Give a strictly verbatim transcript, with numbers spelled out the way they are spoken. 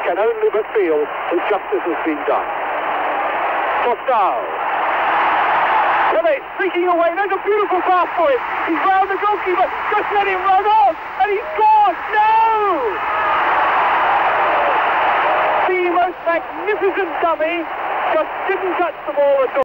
can only but feel that justice has been done. Costal. Pelé streaking away. There's a beautiful pass for him. He's round the goalkeeper. Just let him run on. And he scored. No! The most magnificent dummy just didn't touch the ball at all.